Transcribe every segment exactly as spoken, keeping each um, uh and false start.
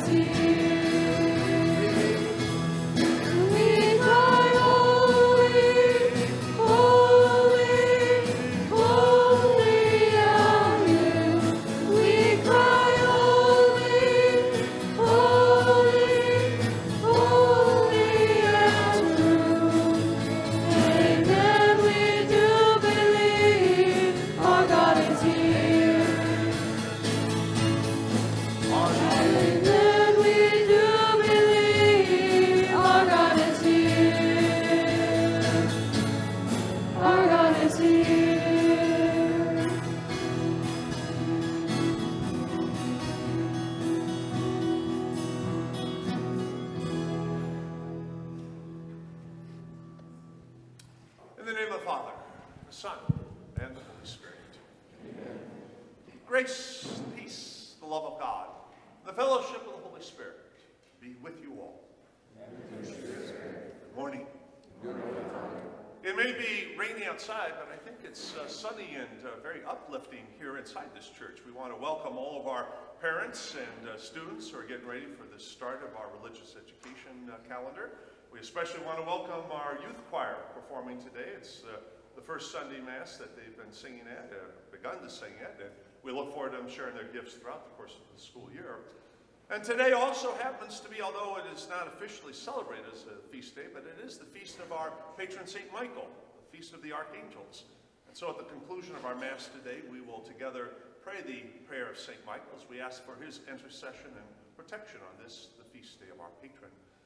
Outside, but I think it's uh, sunny and uh, very uplifting here inside this church. We want to welcome all of our parents and uh, students who are getting ready for the start of our religious education uh, calendar. We especially want to welcome our youth choir performing today. It's uh, the first Sunday Mass that they've been singing at, uh, begun to sing at, and we look forward to them sharing their gifts throughout the course of the school year. And today also happens to be, although it is not officially celebrated as a feast day, but it is the feast of our patron Saint Michael, Feast of the Archangels. And so at the conclusion of our Mass today, we will together pray the prayer of Saint Michael as we ask for his intercession and protection on this, the feast day of our patron.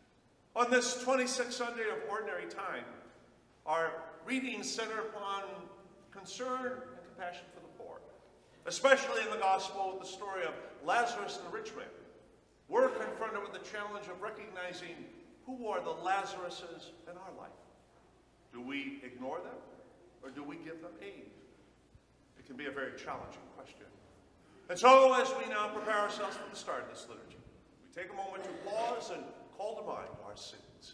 On this twenty-sixth Sunday of Ordinary Time, our readings center upon concern and compassion for the poor, especially in the Gospel with the story of Lazarus and the rich man. We're confronted with the challenge of recognizing who are the Lazaruses in our life. Do we ignore them, or do we give them aid? It can be a very challenging question. And so, as we now prepare ourselves for the start of this liturgy, we take a moment to pause and call to mind our sins.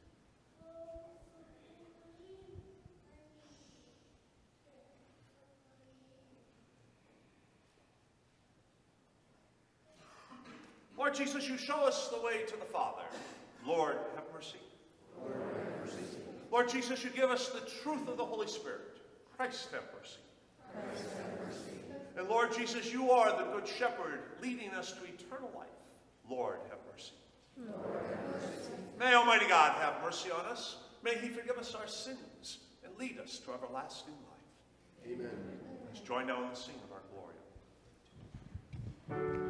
Lord Jesus, you show us the way to the Father. Lord, have mercy. Lord, have mercy. Lord Jesus, you give us the truth of the Holy Spirit. Christ, have mercy. Christ, have mercy. And Lord Jesus, you are the Good Shepherd, leading us to eternal life. Lord, have mercy. Lord, have mercy. May Almighty God have mercy on us. May he forgive us our sins and lead us to everlasting life. Amen. Let's join now in the singing of our Gloria.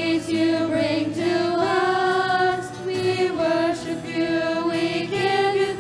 You bring to us, we worship you, we give you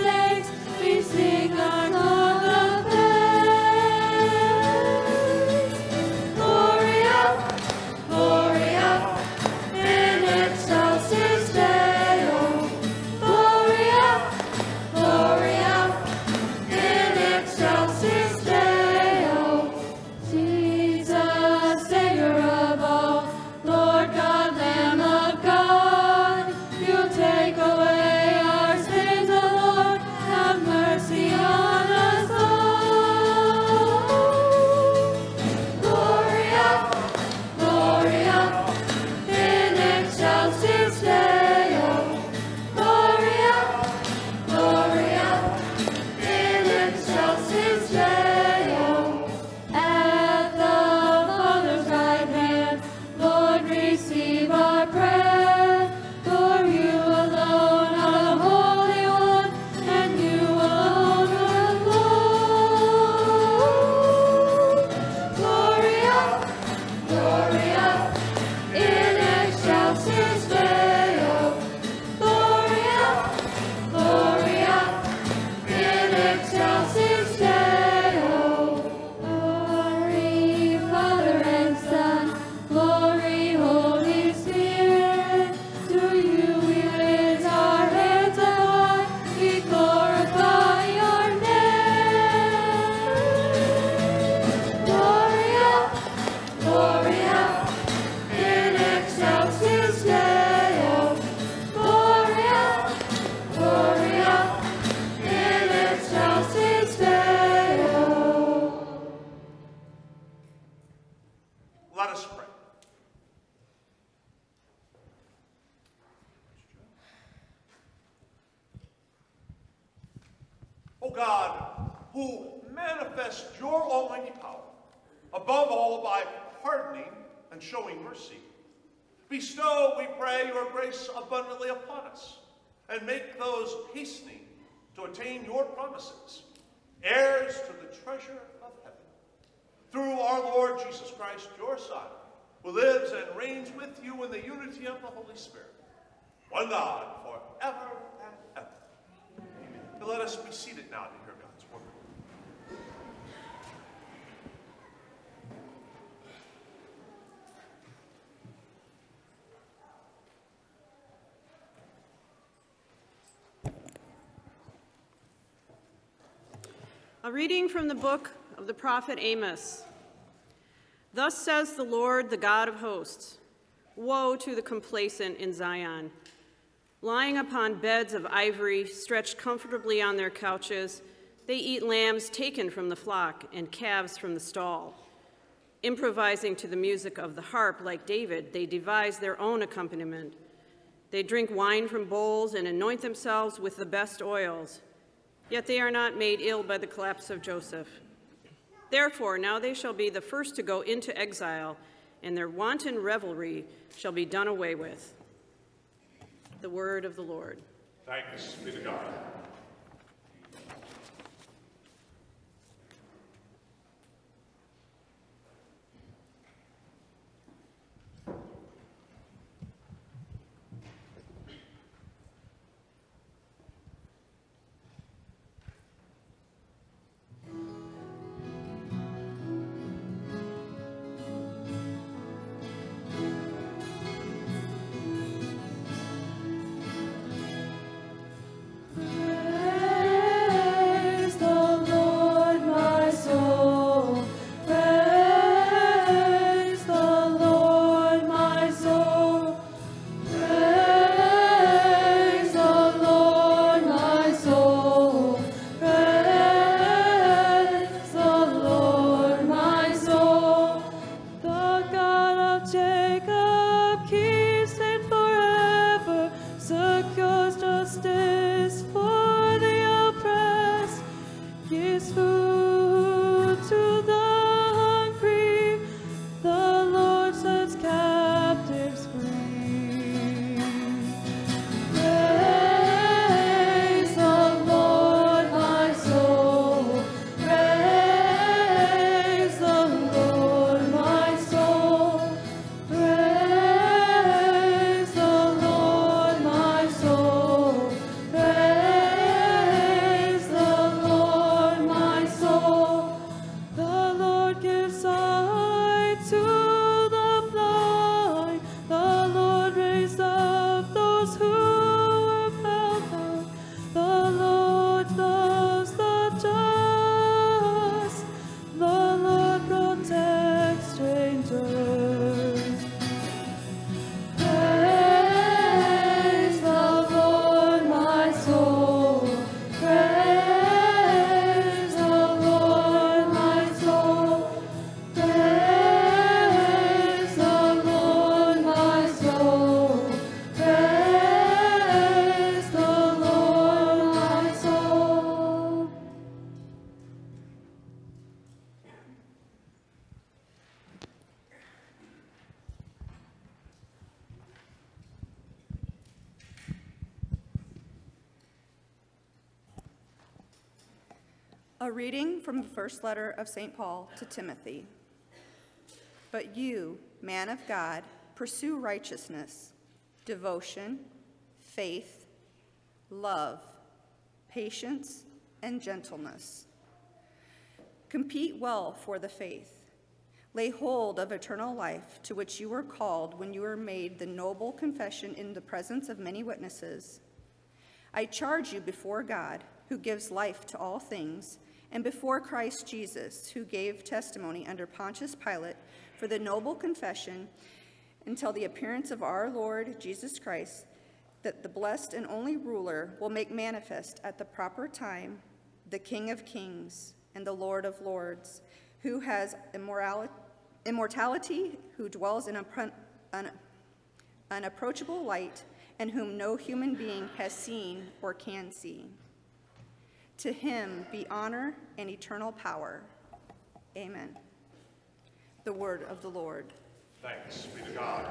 who manifest your almighty power, above all by pardoning and showing mercy. Bestow, we pray, your grace abundantly upon us, and make those hastening to attain your promises, heirs to the treasure of heaven. Through our Lord Jesus Christ, your Son, who lives and reigns with you in the unity of the Holy Spirit, one God, forever and ever. Amen. And let us be seated now to hear God's word. A reading from the book of the prophet Amos. Thus says the Lord, the God of hosts, woe to the complacent in Zion, lying upon beds of ivory, stretched comfortably on their couches. They eat lambs taken from the flock and calves from the stall. Improvising to the music of the harp like David, they devise their own accompaniment. They drink wine from bowls and anoint themselves with the best oils. Yet they are not made ill by the collapse of Joseph. Therefore, now they shall be the first to go into exile, and their wanton revelry shall be done away with. The word of the Lord. Thanks be to God. A reading from the first letter of Saint Paul to Timothy. But you, man of God, pursue righteousness, devotion, faith, love, patience, and gentleness. Compete well for the faith. Lay hold of eternal life, to which you were called when you were made the noble confession in the presence of many witnesses. I charge you before God, who gives life to all things, and before Christ Jesus, who gave testimony under Pontius Pilate for the noble confession until the appearance of our Lord Jesus Christ, that the blessed and only ruler will make manifest at the proper time the King of kings and the Lord of lords, who has immortality, who dwells in an unapproachable light, and whom no human being has seen or can see. To him be honor and eternal power. Amen. The word of the Lord. Thanks be to God.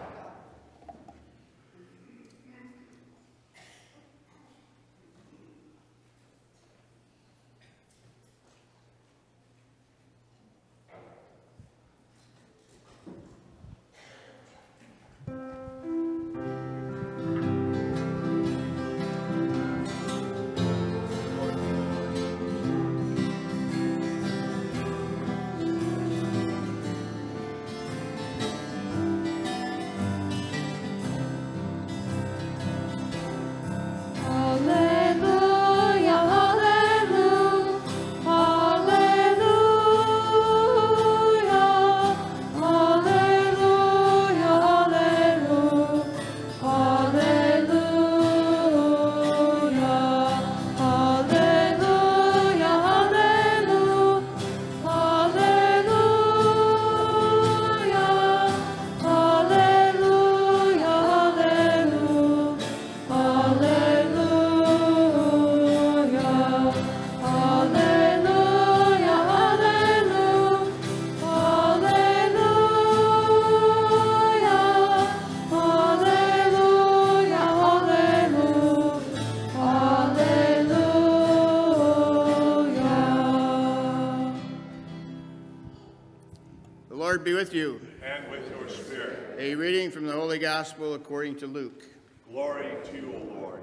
Be with you. And with your spirit. A reading from the Holy Gospel according to Luke. Glory to you, O Lord.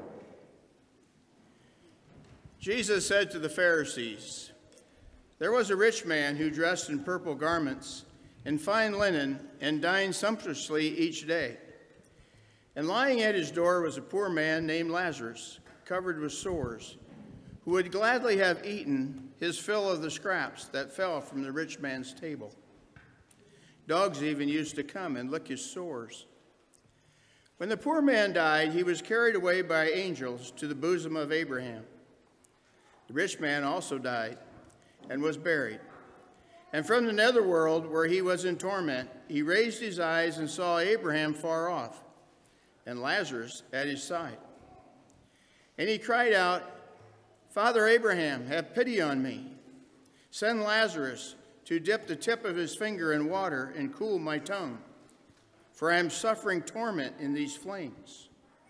Jesus said to the Pharisees, "There was a rich man who dressed in purple garments and fine linen and dined sumptuously each day. And lying at his door was a poor man named Lazarus, covered with sores, who would gladly have eaten his fill of the scraps that fell from the rich man's table. Dogs even used to come and lick his sores. When the poor man died, he was carried away by angels to the bosom of Abraham. The rich man also died and was buried. And from the netherworld, where he was in torment, he raised his eyes and saw Abraham far off, and Lazarus at his side. And he cried out, 'Father Abraham, have pity on me. Send Lazarus to dip the tip of his finger in water and cool my tongue, for I am suffering torment in these flames.'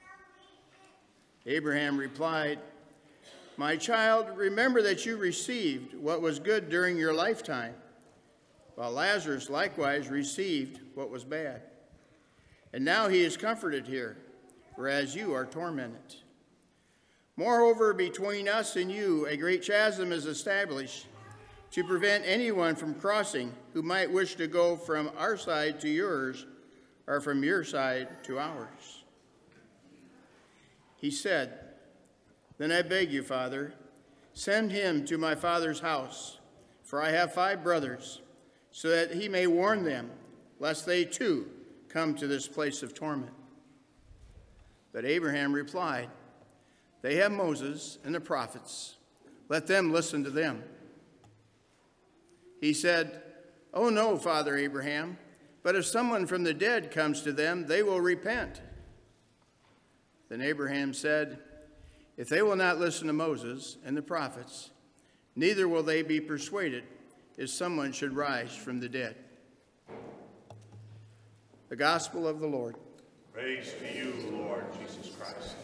Abraham replied, 'My child, remember that you received what was good during your lifetime, while Lazarus likewise received what was bad. And now he is comforted here, whereas you are tormented. Moreover, between us and you, a great chasm is established, to prevent anyone from crossing who might wish to go from our side to yours, or from your side to ours.' He said, 'Then I beg you, Father, send him to my father's house, for I have five brothers, so that he may warn them, lest they too come to this place of torment.' But Abraham replied, 'They have Moses and the prophets. Let them listen to them.' He said, 'Oh no, Father Abraham, but if someone from the dead comes to them, they will repent.' Then Abraham said, 'If they will not listen to Moses and the prophets, neither will they be persuaded if someone should rise from the dead.'" The Gospel of the Lord. Praise to you, Lord Jesus Christ.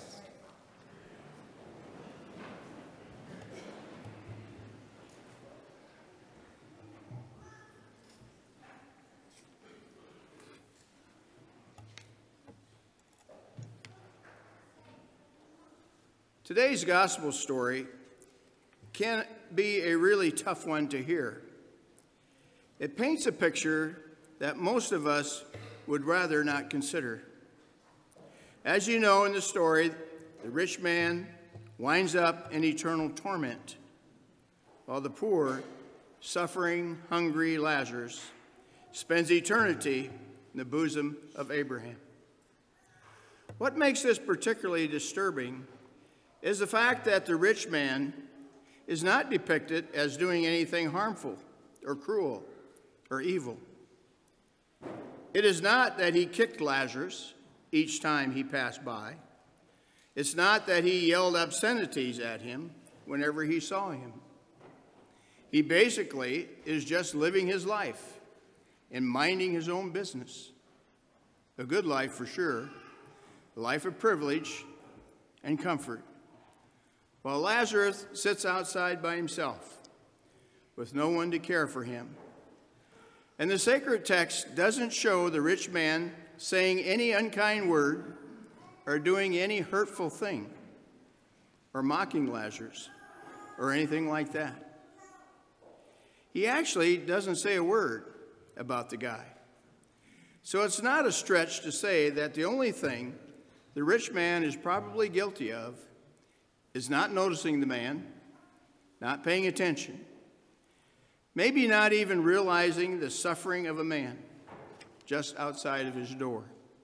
Today's gospel story can be a really tough one to hear. It paints a picture that most of us would rather not consider. As you know in the story, the rich man winds up in eternal torment, while the poor, suffering, hungry Lazarus spends eternity in the bosom of Abraham. What makes this particularly disturbing is the fact that the rich man is not depicted as doing anything harmful or cruel or evil. It is not that he kicked Lazarus each time he passed by. It's not that he yelled obscenities at him whenever he saw him. He basically is just living his life and minding his own business. A good life for sure, a life of privilege and comfort, while Lazarus sits outside by himself with no one to care for him. And the sacred text doesn't show the rich man saying any unkind word or doing any hurtful thing or mocking Lazarus or anything like that. He actually doesn't say a word about the guy. So it's not a stretch to say that the only thing the rich man is probably guilty of is not noticing the man, not paying attention, maybe not even realizing the suffering of a man just outside of his door.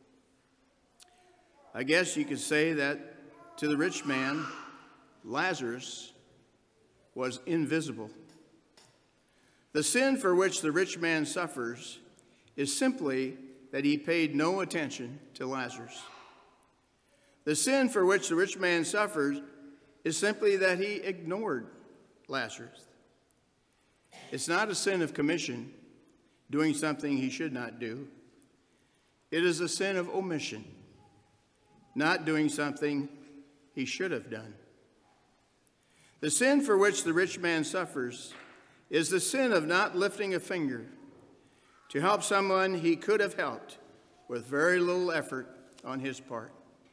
I guess you could say that to the rich man, Lazarus was invisible. The sin for which the rich man suffers is simply that he paid no attention to Lazarus. The sin for which the rich man suffers is simply that he ignored Lazarus. It's not a sin of commission, doing something he should not do. It is a sin of omission, not doing something he should have done. The sin for which the rich man suffers is the sin of not lifting a finger to help someone he could have helped with very little effort on his part.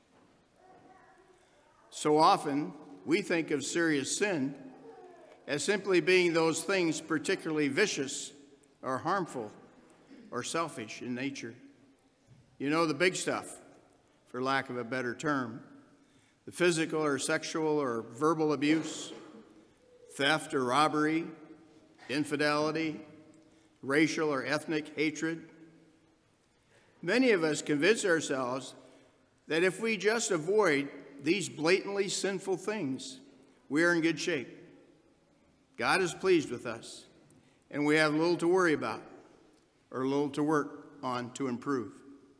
So often, we think of serious sin as simply being those things particularly vicious or harmful or selfish in nature. You know, the big stuff, for lack of a better term, the physical or sexual or verbal abuse, theft or robbery, infidelity, racial or ethnic hatred. Many of us convince ourselves that if we just avoid these blatantly sinful things, we are in good shape. God is pleased with us, and we have little to worry about or little to work on to improve.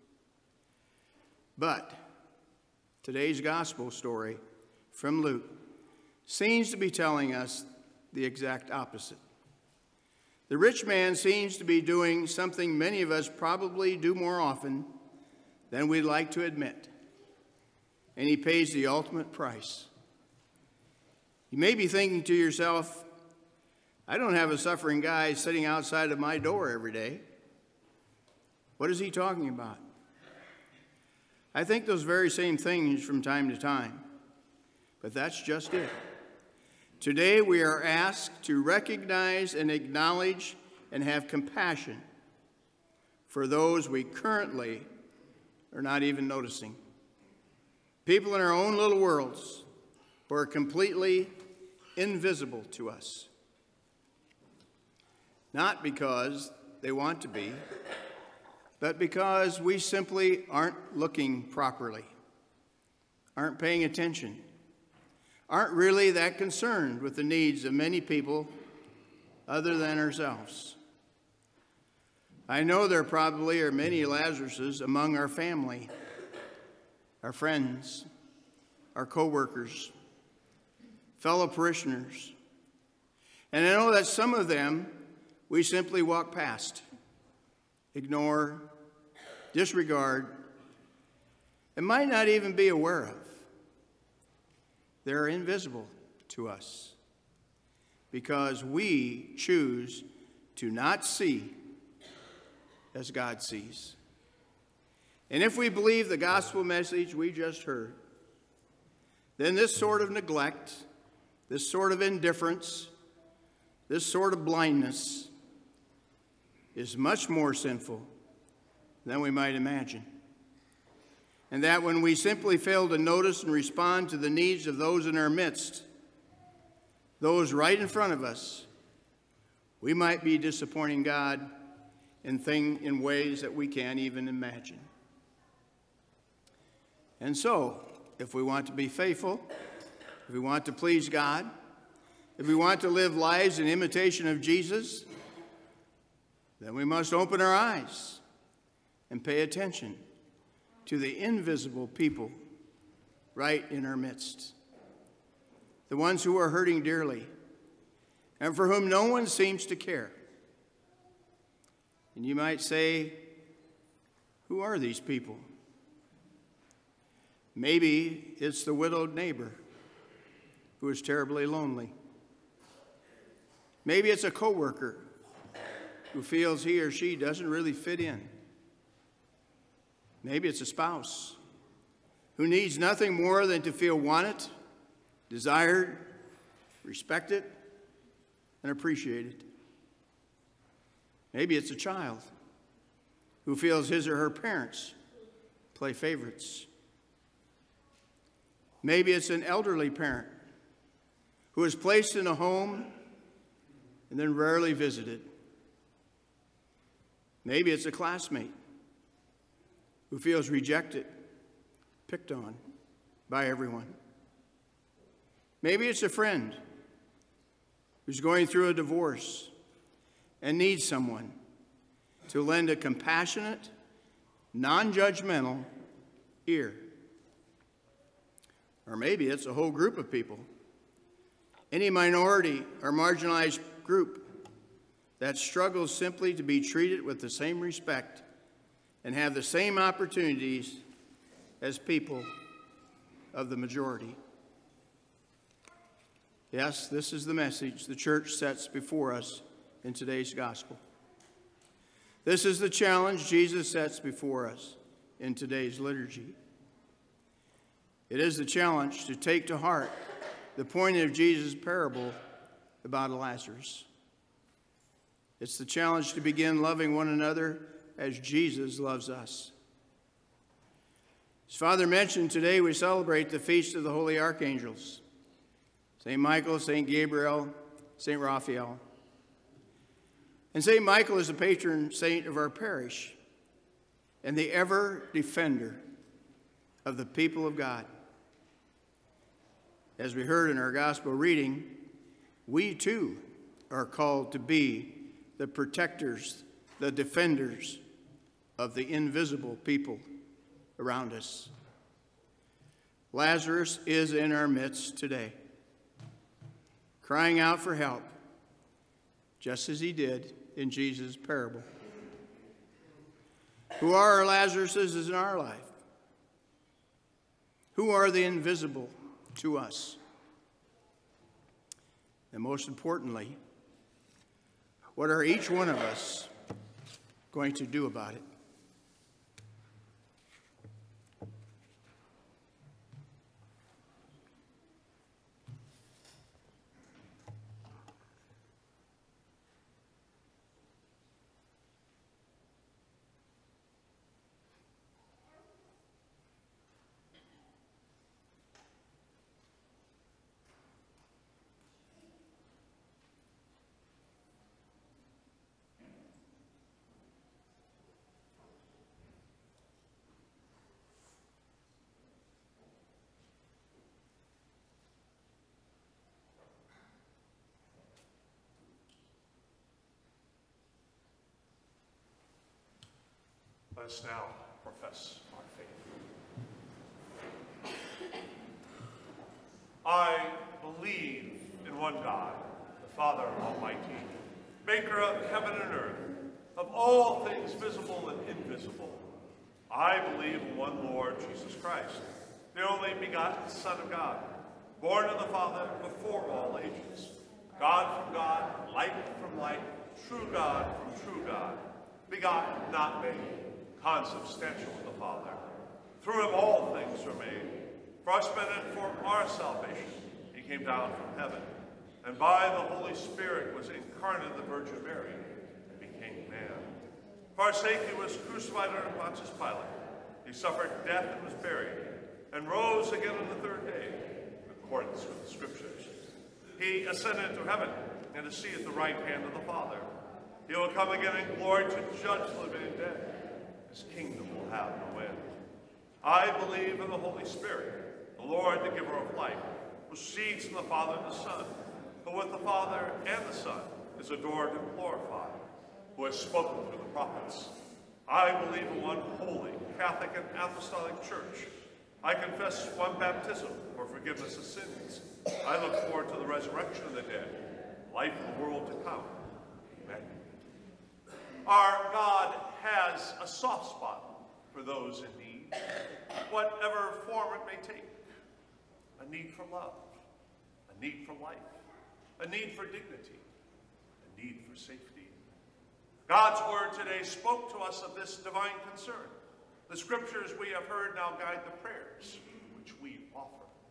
But today's gospel story from Luke seems to be telling us the exact opposite. The rich man seems to be doing something many of us probably do more often than we'd like to admit, and he pays the ultimate price. You may be thinking to yourself, I don't have a suffering guy sitting outside of my door every day. What is he talking about? I think those very same things from time to time, but that's just it. Today we are asked to recognize and acknowledge and have compassion for those we currently are not even noticing. People in our own little worlds who are completely invisible to us. Not because they want to be, but because we simply aren't looking properly, aren't paying attention, aren't really that concerned with the needs of many people other than ourselves. I know there probably are many Lazaruses among our family, our friends, our co-workers, fellow parishioners. And I know that some of them we simply walk past, ignore, disregard, and might not even be aware of. They're invisible to us because we choose to not see as God sees. And if we believe the gospel message we just heard, then this sort of neglect, this sort of indifference, this sort of blindness is much more sinful than we might imagine. And that when we simply fail to notice and respond to the needs of those in our midst, those right in front of us, we might be disappointing God in, thing, in ways that we can't even imagine. And so, if we want to be faithful, if we want to please God, if we want to live lives in imitation of Jesus, then we must open our eyes and pay attention to the invisible people right in our midst. the ones who are hurting dearly, and for whom no one seems to care. And you might say, who are these people? Maybe it's the widowed neighbor who is terribly lonely. Maybe it's a coworker who feels he or she doesn't really fit in. Maybe it's a spouse who needs nothing more than to feel wanted, desired, respected, and appreciated. Maybe it's a child who feels his or her parents play favorites. Maybe it's an elderly parent who is placed in a home and then rarely visited. Maybe it's a classmate who feels rejected, picked on by everyone. Maybe it's a friend who's going through a divorce and needs someone to lend a compassionate, non-judgmental ear. Or maybe it's a whole group of people, any minority or marginalized group that struggles simply to be treated with the same respect and have the same opportunities as people of the majority. Yes, this is the message the church sets before us in today's gospel. This is the challenge Jesus sets before us in today's liturgy. It is the challenge to take to heart the point of Jesus' parable about Lazarus. It's the challenge to begin loving one another as Jesus loves us. As Father mentioned, today we celebrate the feast of the holy archangels, Saint Michael, Saint Gabriel, Saint Raphael. And Saint Michael is the patron saint of our parish and the ever defender of the people of God. As we heard in our gospel reading, we too are called to be the protectors, the defenders of the invisible people around us. Lazarus is in our midst today, crying out for help, just as he did in Jesus' parable. Who are our Lazaruses in our life? Who are the invisible to us? And most importantly, what are each one of us going to do about it? Let us now profess our faith. I believe in one God, the Father Almighty, maker of heaven and earth, of all things visible and invisible. I believe in one Lord Jesus Christ, the only begotten Son of God, born of the Father before all ages, God from God, light from light, true God from true God, begotten, not made, consubstantial with the Father. Through him all things were made. For us men and for our salvation, he came down from heaven, and by the Holy Spirit was incarnate of the Virgin Mary, and became man. For our sake he was crucified under Pontius Pilate. He suffered death and was buried, and rose again on the third day, in accordance with the Scriptures. He ascended into heaven, and is seated at the right hand of the Father. He will come again in glory to judge the living and dead. His kingdom will have no end. I believe in the Holy Spirit, the Lord, the giver of life, who proceeds from the Father and the Son, who with the Father and the Son is adored and glorified, who has spoken through the prophets. I believe in one holy, Catholic, and apostolic church. I confess one baptism for forgiveness of sins. I look forward to the resurrection of the dead, life of the world to come. Amen. Our God has a soft spot for those in need, whatever form it may take. A need for love, a need for life, a need for dignity, a need for safety. God's word today spoke to us of this divine concern. The scriptures we have heard now guide the prayers which we offer.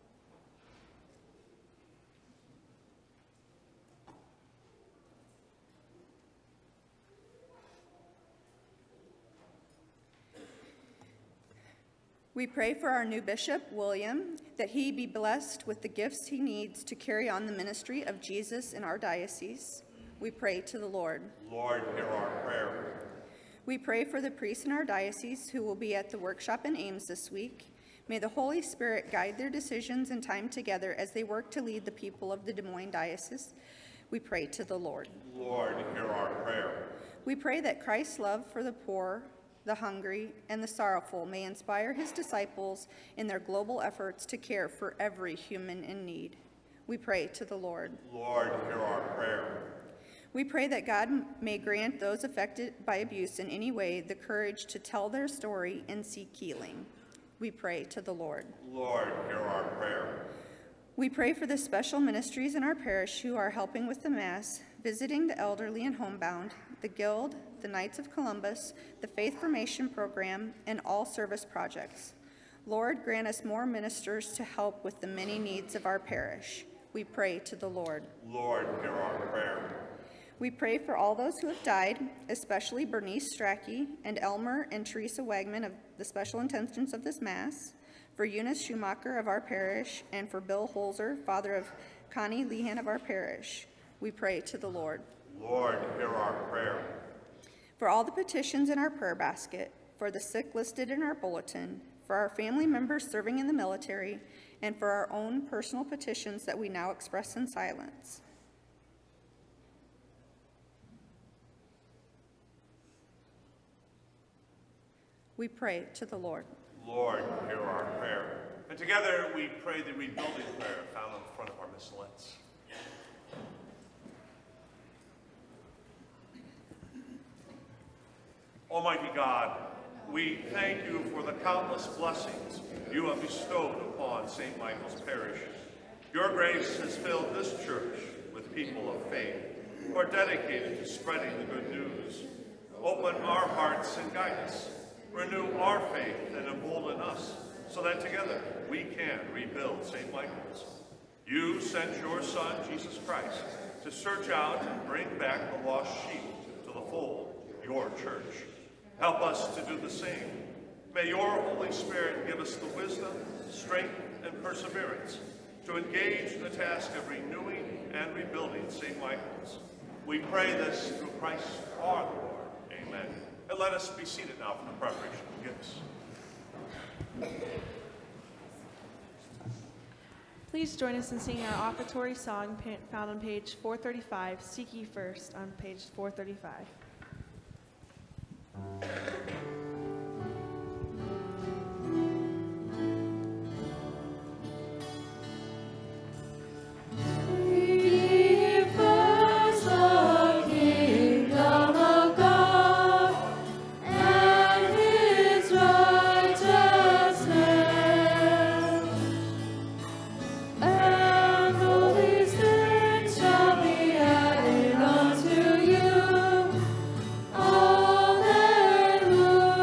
We pray for our new bishop, William, that he be blessed with the gifts he needs to carry on the ministry of Jesus in our diocese. We pray to the Lord. Lord, hear our prayer. We pray for the priests in our diocese who will be at the workshop in Ames this week. May the Holy Spirit guide their decisions and time together as they work to lead the people of the Des Moines Diocese. We pray to the Lord. Lord, hear our prayer. We pray that Christ's love for the poor, the hungry, and the sorrowful may inspire his disciples in their global efforts to care for every human in need. We pray to the Lord. Lord, hear our prayer. We pray that God may grant those affected by abuse in any way the courage to tell their story and seek healing. We pray to the Lord. Lord, hear our prayer. We pray for the special ministries in our parish who are helping with the Mass, visiting the elderly and homebound, the Guild, the Knights of Columbus, the Faith Formation Program, and all service projects. Lord, grant us more ministers to help with the many needs of our parish. We pray to the Lord. Lord, hear our prayer. We pray for all those who have died, especially Bernice Strachey and Elmer and Teresa Wagman of the special intentions of this Mass, for Eunice Schumacher of our parish, and for Bill Holzer, father of Connie Lehan of our parish. We pray to the Lord. Lord, hear our prayer. For all the petitions in our prayer basket, for the sick listed in our bulletin, for our family members serving in the military, and for our own personal petitions that we now express in silence. We pray to the Lord. Lord, hear our prayer. And together we pray the rebuilding prayer found on the front of our missalettes. Almighty God, we thank you for the countless blessings you have bestowed upon Saint Michael's Parish. Your grace has filled this church with people of faith who are dedicated to spreading the good news. Open our hearts and guide us. Renew our faith and embolden us so that together we can rebuild Saint Michael's. You sent your Son, Jesus Christ, to search out and bring back the lost sheep to the fold, your church. Help us to do the same. May your Holy Spirit give us the wisdom, strength, and perseverance to engage in the task of renewing and rebuilding Saint Michael's. We pray this through Christ our Lord. Amen. And let us be seated now for the preparation of gifts. Please join us in singing our offertory song found on page four thirty-five, Seek Ye First, on page four thirty-five. Hallelujah.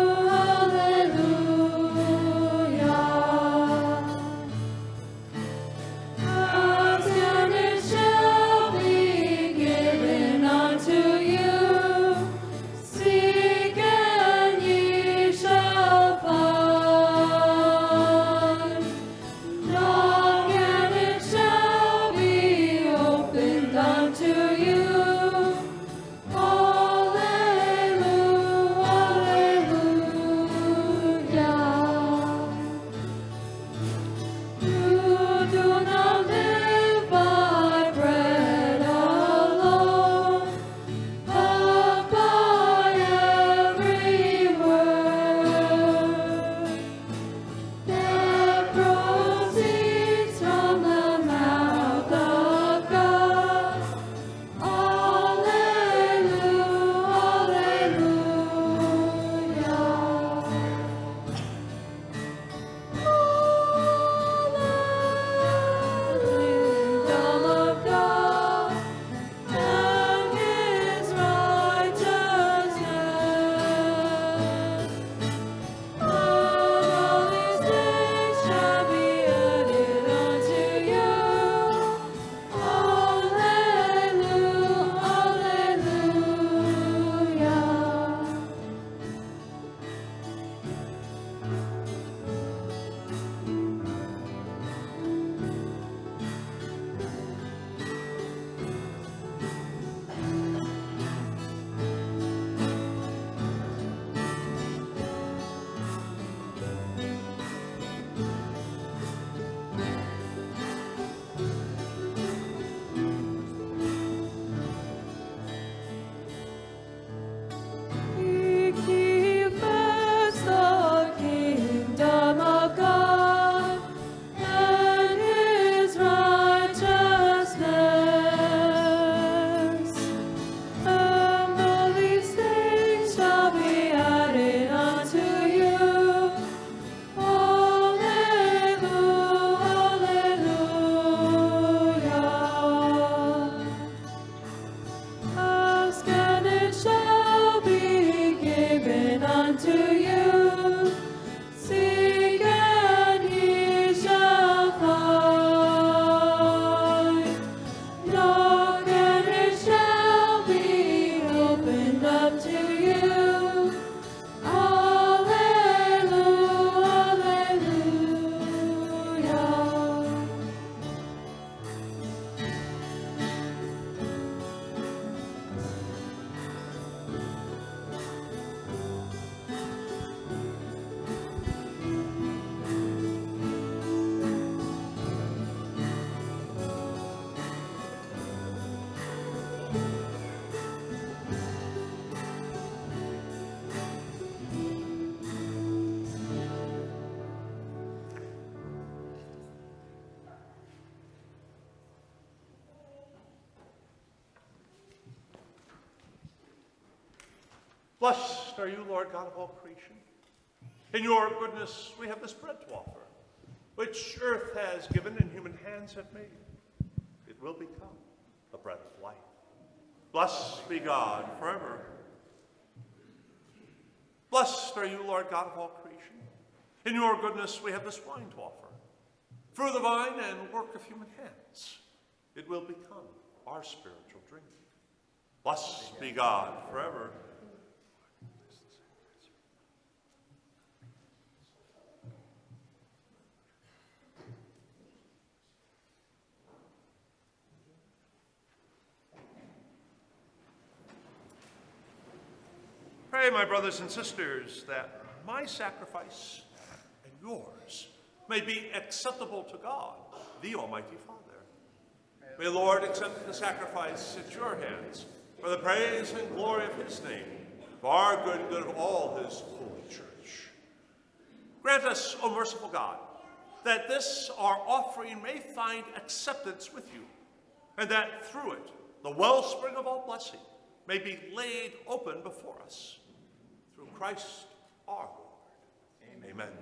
up to you. Alleluia, alleluia. Blessed are you, Lord God of all creation. In your goodness we have this bread to offer, which earth has given and human hands have made. It will become the bread of life. Blessed be God forever. Blessed are you, Lord God of all creation. In your goodness we have this wine to offer. Through the vine and work of human hands, it will become our spiritual drink. Blessed be God forever. Pray, my brothers and sisters, that my sacrifice and yours may be acceptable to God, the Almighty Father. May the Lord accept the sacrifice at your hands for the praise and glory of his name, for our good and good of all his holy church. Grant us, O merciful God, that this, our offering, may find acceptance with you, and that through it, the wellspring of all blessing may be laid open before us. Through Christ our Lord. Amen. Amen.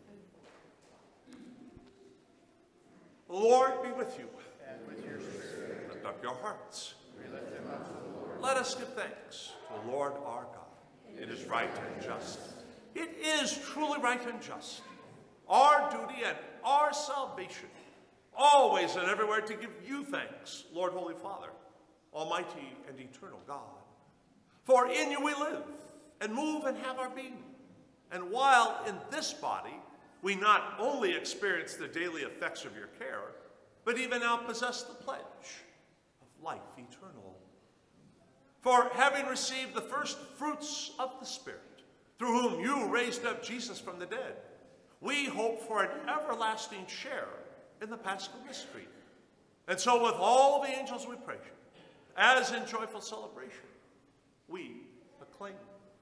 The Lord be with you. And with your spirit. Lift up your hearts. We lift them up to the Lord. Let us give thanks to the Lord our God. It is right and just. It is truly right and just. Our duty and our salvation, always and everywhere to give you thanks, Lord, Holy Father, Almighty and eternal God. For in you we live, and move and have our being. And while in this body, we not only experience the daily effects of your care, but even now possess the pledge of life eternal. For having received the first fruits of the Spirit, through whom you raised up Jesus from the dead, we hope for an everlasting share in the Paschal mystery. And so with all the angels we praise you, as in joyful celebration, we acclaim.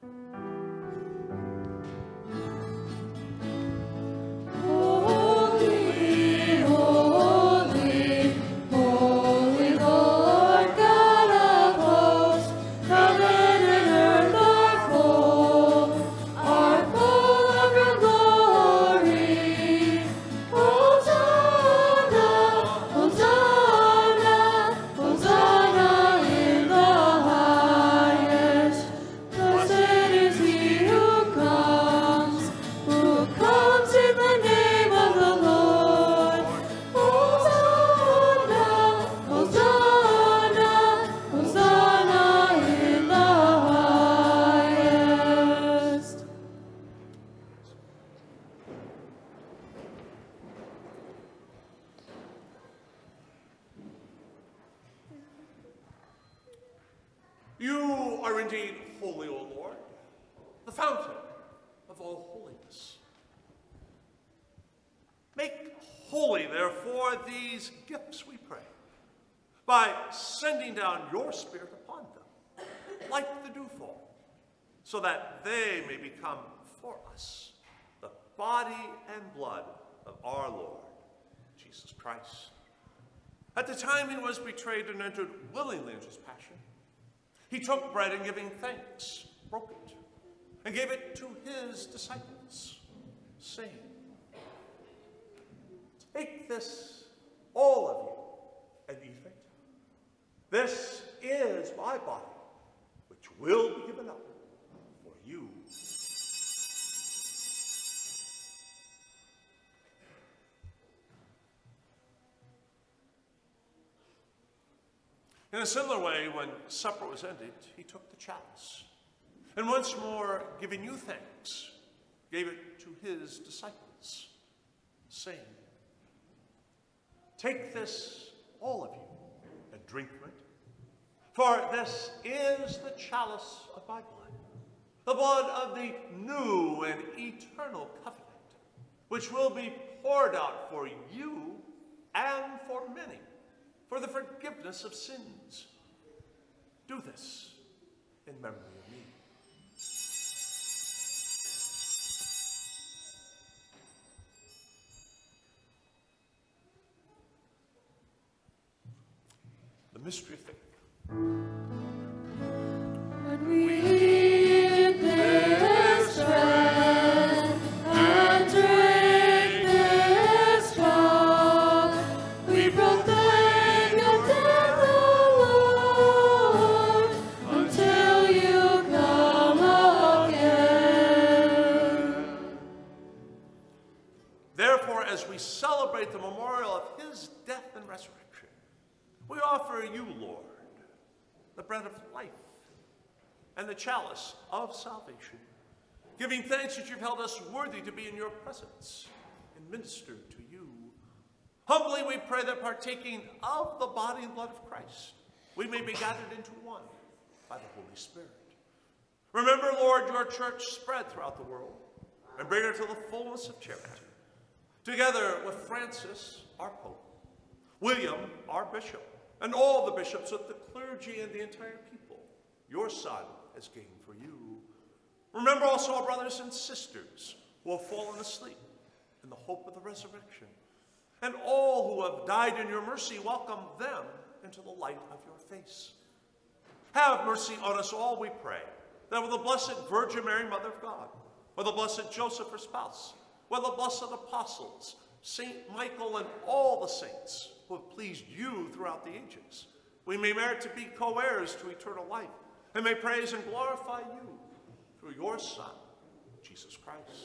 Holy, holy, holy Lord God of hosts, heaven and earth are full, are full of your glory. Hosanna, Hosanna, Hosanna in the highest. Blessed is he who comes, who comes in the name of the Lord. Hosanna, Hosanna, Hosanna in the highest. You are indeed holy, O Lord, the fountain of all holiness. Make holy, therefore, these gifts, we pray, by sending down your Spirit upon them, like the dewfall, so that they may become for us the body and blood of our Lord, Jesus Christ. At the time he was betrayed and entered willingly into his passion, he took bread and giving thanks, broke it, and gave it to his disciples, saying, "Take this, all of you, and eat of it. This is my body, which will be given up for you." In a similar way, when supper was ended, he took the chalice, And once more, giving you thanks, gave it to his disciples, saying, "Take this, all of you, and drink from it, for this is the chalice of my blood, the blood of the new and eternal covenant, which will be poured out for you and for many, for the forgiveness of sins. Do this in memory of me." The mystery of faith. When we eat this bread and drink this cup, we proclaim your death, O Lord, until you come again. Therefore, as we celebrate the memorial of his death and resurrection, we offer you, Lord, the bread of life and the chalice of salvation, giving thanks that you've held us worthy to be in your presence and minister to you. Humbly we pray that partaking of the body and blood of Christ, we may be gathered into one by the Holy Spirit. Remember, Lord, your church spread throughout the world and bring her to the fullness of charity. Together with Francis, our Pope, William, our Bishop, and all the bishops with the clergy and the entire people, your Son has gained for you. Remember also our brothers and sisters who have fallen asleep in the hope of the resurrection. And all who have died in your mercy, welcome them into the light of your face. Have mercy on us all, we pray, that with the Blessed Virgin Mary, Mother of God, with the Blessed Joseph, her spouse, with the blessed apostles, Saint Michael, and all the saints who have pleased you throughout the ages, we may merit to be co-heirs to eternal life, and may praise and glorify you through your Son, Jesus Christ.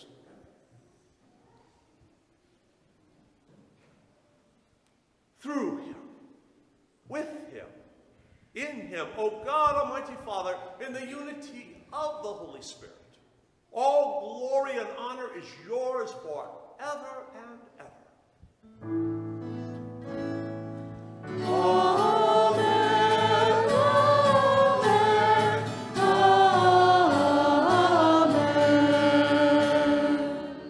Through him, with him, in him, O God, Almighty Father, in the unity of the Holy Spirit, all glory and honor is yours forever and ever. Amen, amen, amen.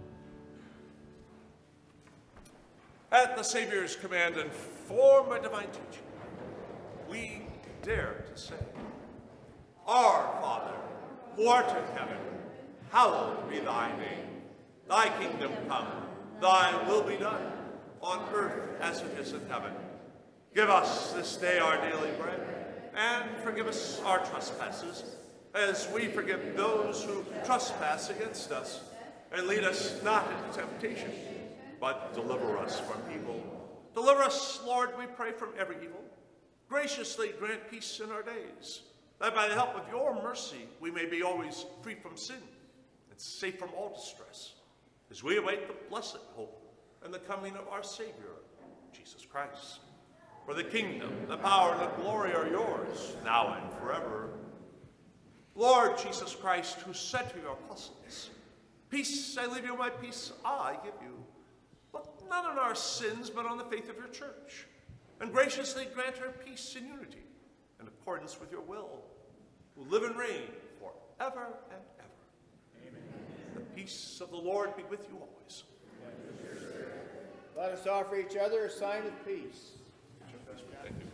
At the Savior's command and formed by divine teaching, we dare to say, Our Father, who art in heaven, hallowed be thy name. Thy kingdom come, thy will be done, on earth as it is in heaven. Give us this day our daily bread, and forgive us our trespasses, as we forgive those who trespass against us. And lead us not into temptation, but deliver us from evil. Deliver us, Lord, we pray, from every evil. Graciously grant peace in our days, that by the help of your mercy we may be always free from sin and safe from all distress, as we await the blessed hope and the coming of our Savior, Jesus Christ. For the kingdom, the power, and the glory are yours, now and forever. Lord Jesus Christ, who said to your apostles, Peace I leave you, my peace I give you. Look not on our sins, but on the faith of your church, and graciously grant her peace and unity, in accordance with your will, who live and reign forever and ever. Amen. The peace of the Lord be with you always. Let us offer each other a sign of peace. Thank you.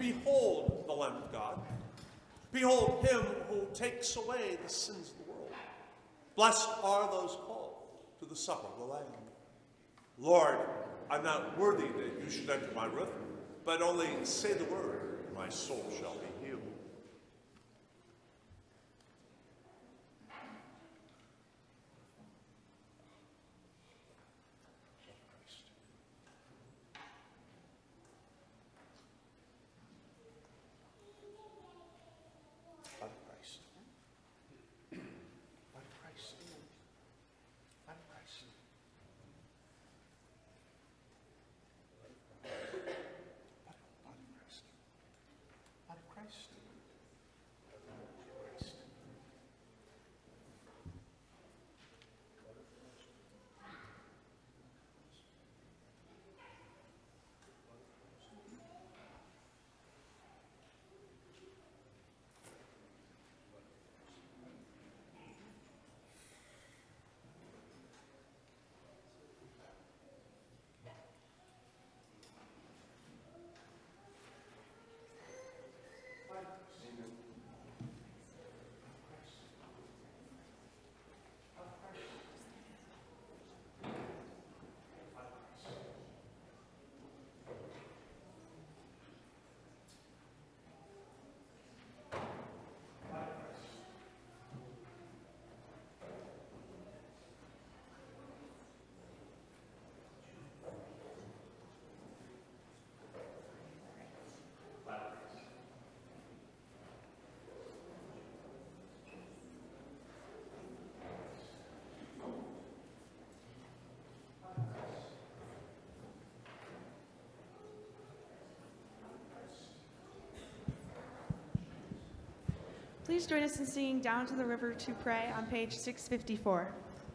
behold the Lamb of God. Behold him who takes away the sins of the world. Blessed are those called to the supper of the Lamb. Lord, I'm not worthy that you should enter my roof, but only say the word, and my soul shall be healed. Blood of Christ. Blood of Christ. Blood of Christ. Blood of Christ. Please join us in singing Down to the River to Pray on page six fifty-four.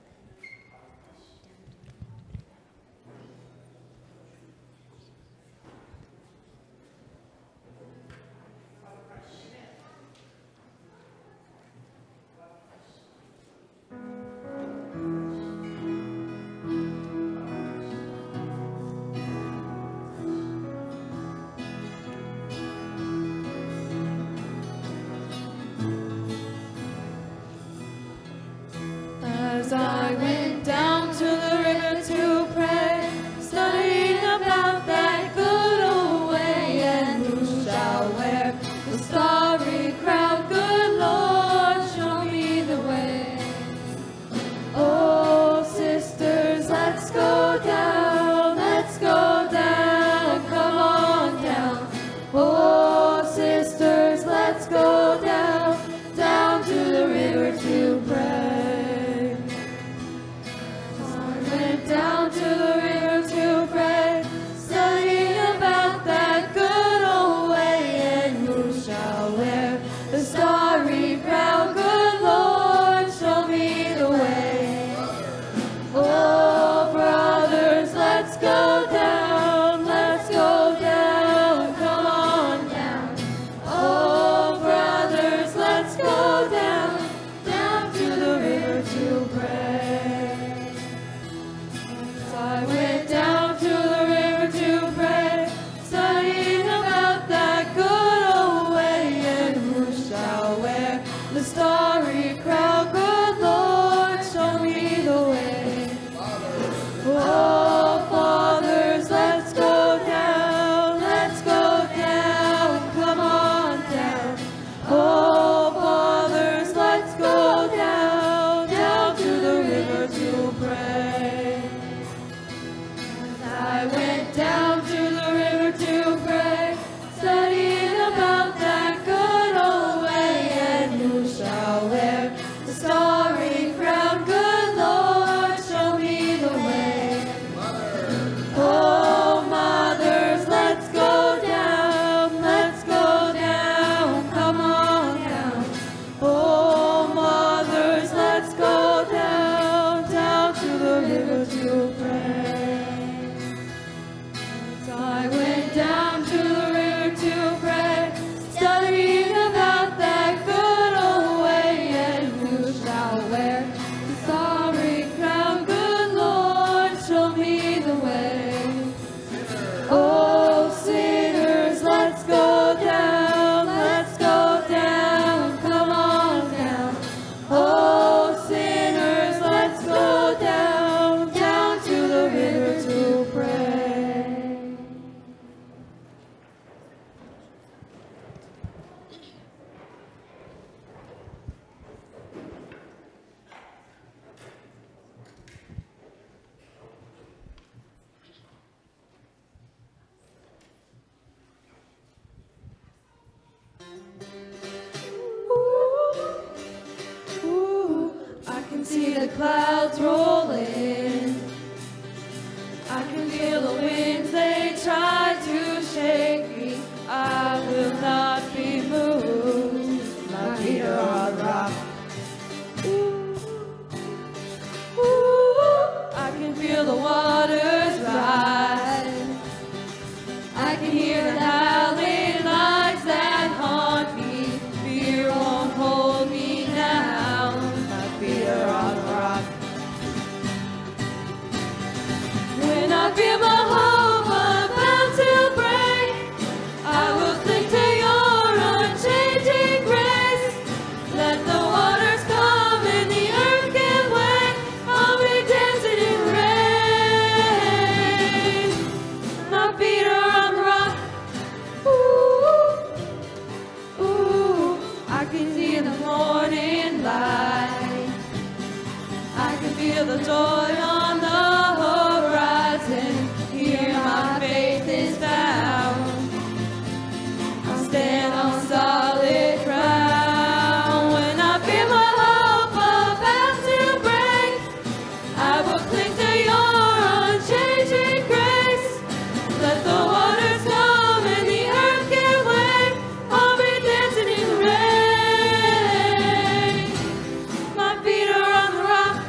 As I went down to the river to pray, studying about that good old way, and who shall wear the starry crown? Good Lord, show me the way. Oh, sisters, let's go down, let's go down, come on down. Oh, sisters, let's go down, down to the river to pray. Down to the river to pray, studying about that good old way, and who shall wear the starry crown? Good Lord, show me the way. Oh, brothers, let's go down, let's go down, come on down. Oh, brothers, let's go down, down to the river to pray. I went down to the river to pray, studying about that good old way, and who shall wear the starry crown? Good Lord, show me the way. Oh, fathers, I can feel the winds, they try to shake me. I will not be moved. My feet are on rock. Ooh, ooh, I can feel the waters rise. I can hear the howling lights that haunt me. Fear won't hold me now. My feet are on the rock. When I feel my hope about to break, I will cling to your unchanging grace. Let the waters come and the earth give way. I'll be dancing in rain. My feet are on the rock. Ooh, ooh, I can see the morning light. I can feel the joy on the horizon. Here my faith is found. I'll stand on solid ground. When I feel my hope about to break, I will cling to your unchanging grace. Let the waters come and the earth give way. I'll be dancing in rain. My feet are on the rock.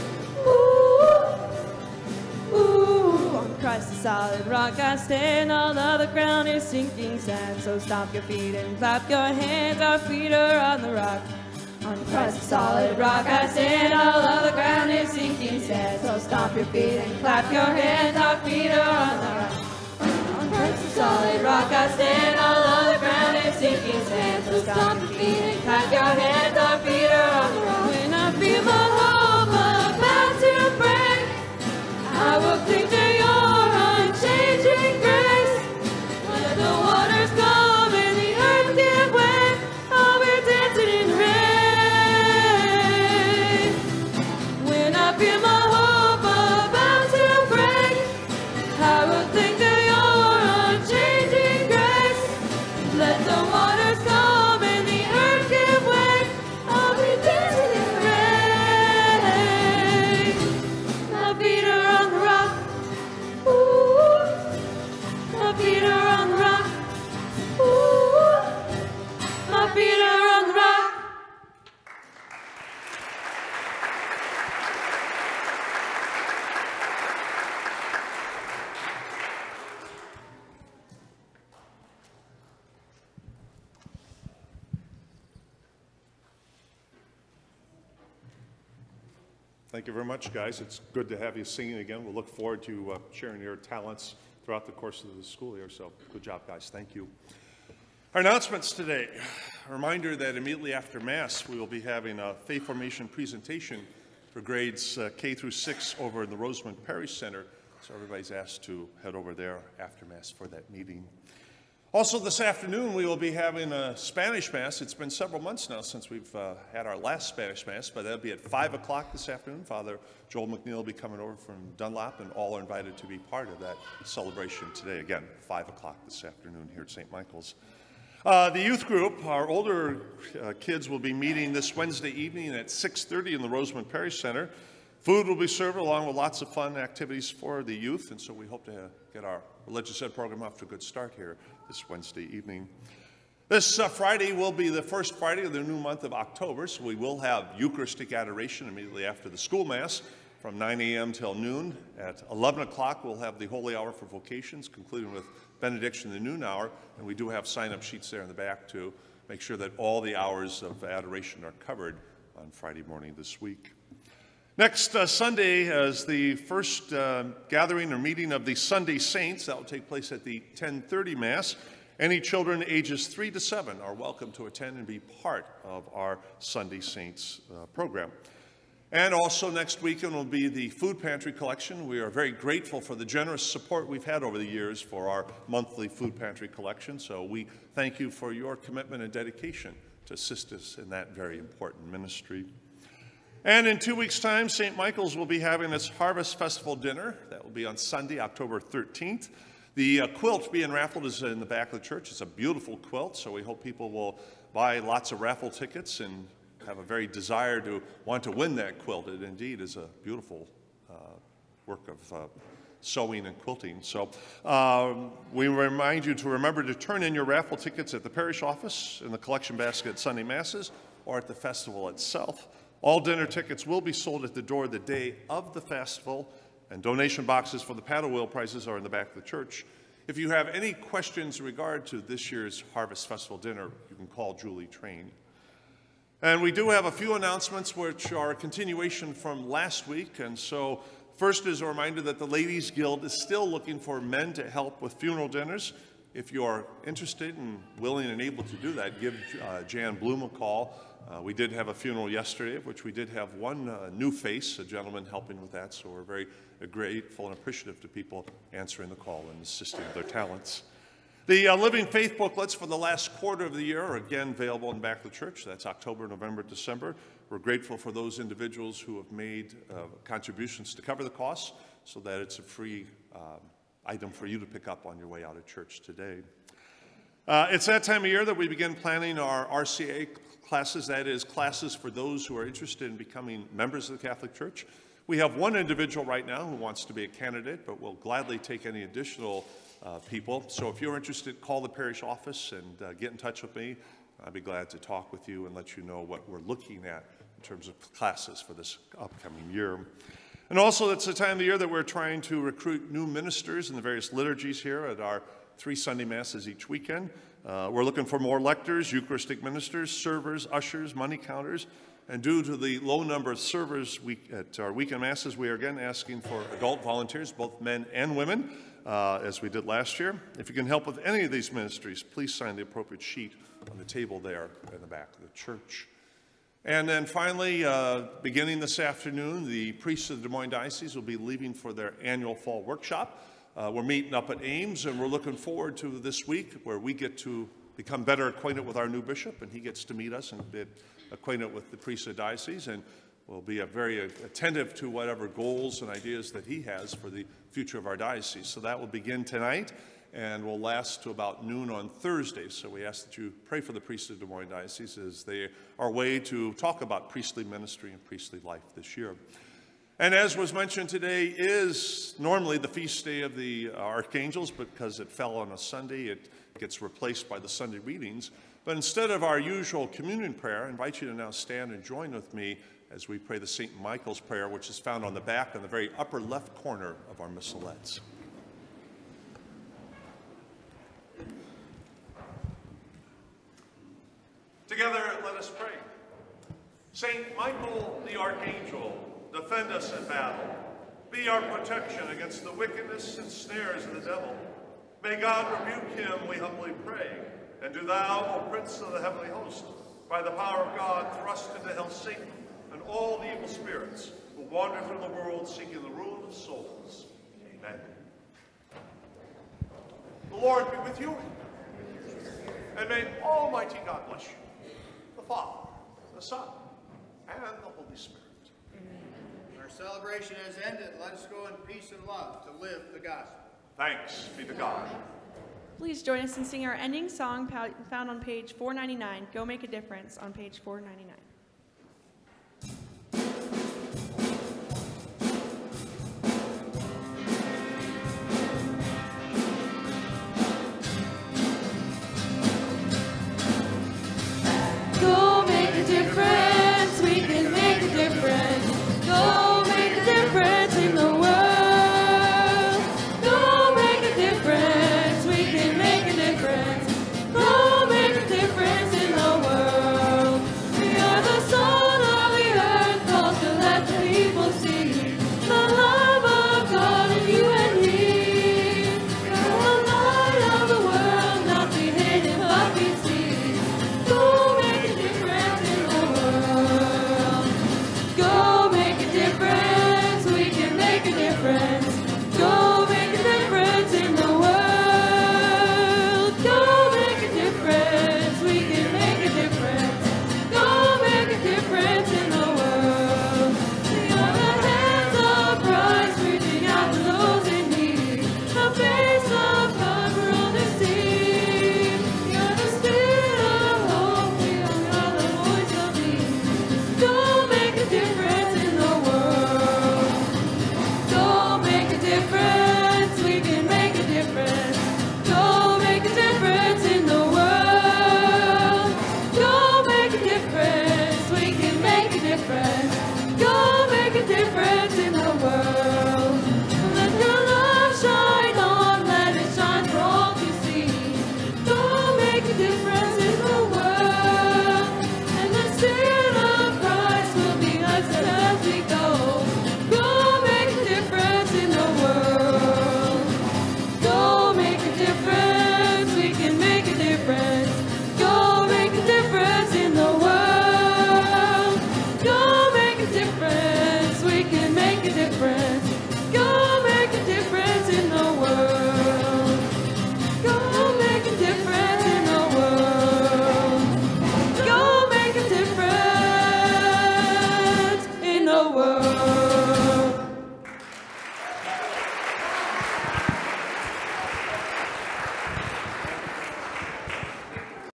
Ooh, ooh, on Christ the solid rock I stand. All other ground is sinking sand. So stomp your feet and clap your hands. Our feet are on the rock. On Christ the solid rock I stand. All other ground is sinking sand. So stomp your feet and clap your hands. Our feet are on the rock. On Christ the solid rock I stand. All other ground is sinking sand. So stomp your feet and clap your hands. Our feet are on the rock. When I feel my hope about to break, I will cling to your unchanging grace. Let the waters come and the earth give way. I'll be dancing in rain. When I feel my hope about to break, I will cling to your unchanging grace. Let the waters come and the earth give way. I'll be dancing in rain. My feet are on the rock. Ooh, my feet are on the rock. Ooh, my feet are on the rock. Thank you very much, guys. It's good to have you singing again. We'll look forward to uh, sharing your talents throughout the course of the school year, so good job, guys. Thank you. Our announcements today. A reminder that immediately after Mass, we will be having a faith formation presentation for grades uh, K through six over in the Rosamond Parish Center, so everybody's asked to head over there after Mass for that meeting. Also this afternoon, we will be having a Spanish Mass. It's been several months now since we've uh, had our last Spanish Mass, but that'll be at five o'clock this afternoon. Father Joel McNeil will be coming over from Dunlop, and all are invited to be part of that celebration today. Again, five o'clock this afternoon here at Saint Michael's. Uh, the youth group, our older uh, kids, will be meeting this Wednesday evening at six thirty in the Rosamond Parish Center. Food will be served along with lots of fun activities for the youth, and so we hope to get our religious ed program off to a good start here this Wednesday evening. This uh, Friday will be the first Friday of the new month of October, so we will have Eucharistic adoration immediately after the school Mass from nine a m till noon. At eleven o'clock, we'll have the Holy Hour for vocations, concluding with benediction in the noon hour, and we do have sign-up sheets there in the back to make sure that all the hours of adoration are covered on Friday morning this week. Next uh, Sunday is the first uh, gathering or meeting of the Sunday Saints. That will take place at the ten thirty Mass. Any children ages three to seven are welcome to attend and be part of our Sunday Saints uh, program. And also next weekend will be the food pantry collection. We are very grateful for the generous support we've had over the years for our monthly food pantry collection. So we thank you for your commitment and dedication to assist us in that very important ministry. And in two weeks' time, Saint Michael's will be having its Harvest Festival dinner. That will be on Sunday, October thirteenth. The uh, quilt being raffled is in the back of the church. It's a beautiful quilt, so we hope people will buy lots of raffle tickets and have a very desire to want to win that quilt. It indeed is a beautiful uh, work of uh, sewing and quilting. So um, we remind you to remember to turn in your raffle tickets at the parish office, in the collection basket at Sunday Masses, or at the festival itself. All dinner tickets will be sold at the door the day of the festival, and donation boxes for the paddle wheel prizes are in the back of the church. If you have any questions in regard to this year's Harvest Festival dinner, you can call Julie Train. And we do have a few announcements which are a continuation from last week. And so first is a reminder that the Ladies Guild is still looking for men to help with funeral dinners. If you are interested and willing and able to do that, give uh, Jan Bloom a call. Uh, we did have a funeral yesterday, of which we did have one uh, new face, a gentleman helping with that. So we're very uh, grateful and appreciative to people answering the call and assisting with their talents. The uh, Living Faith booklets for the last quarter of the year are again available in the back of the church. That's October, November, December. We're grateful for those individuals who have made uh, contributions to cover the costs so that it's a free um, item for you to pick up on your way out of church today. Uh, it's that time of year that we begin planning our R C A classes, that is, classes for those who are interested in becoming members of the Catholic Church. We have one individual right now who wants to be a candidate, but we'll gladly take any additional uh, people. So if you're interested, call the parish office and uh, get in touch with me. I'd be glad to talk with you and let you know what we're looking at in terms of classes for this upcoming year. And also, it's the time of the year that we're trying to recruit new ministers in the various liturgies here at our three Sunday Masses each weekend. Uh, we're looking for more lectors, Eucharistic ministers, servers, ushers, money counters. And due to the low number of servers we, at our weekend Masses, we are again asking for adult volunteers, both men and women, uh, as we did last year. If you can help with any of these ministries, please sign the appropriate sheet on the table there in the back of the church. And then finally, uh, beginning this afternoon, the priests of the Des Moines Diocese will be leaving for their annual fall workshop. Uh, we're meeting up at Ames, and we're looking forward to this week where we get to become better acquainted with our new bishop, and he gets to meet us and get acquainted with the priests of the diocese, and we'll be uh, very attentive to whatever goals and ideas that he has for the future of our diocese. So that will begin tonight and will last to about noon on Thursday. So we ask that you pray for the priests of Des Moines Diocese as they are way to talk about priestly ministry and priestly life this year. And as was mentioned, today is normally the feast day of the Archangels, but because it fell on a Sunday, it gets replaced by the Sunday readings. But instead of our usual communion prayer, I invite you to now stand and join with me as we pray the Saint Michael's prayer, which is found on the back in the very upper left corner of our missalettes. Together, let us pray. Saint Michael the Archangel, defend us in battle. Be our protection against the wickedness and snares of the devil. May God rebuke him, we humbly pray. And do thou, O Prince of the heavenly host, by the power of God, thrust into hell Satan and all the evil spirits who wander through the world seeking the ruin of souls. Amen. The Lord be with you. And may Almighty God bless you, the Father, the Son, and the Holy Spirit. Our celebration has ended. Let us go in peace and love to live the gospel. Thanks be to God. Please join us in singing our ending song found on page four ninety-nine, Go Make a Difference, on page four ninety-nine.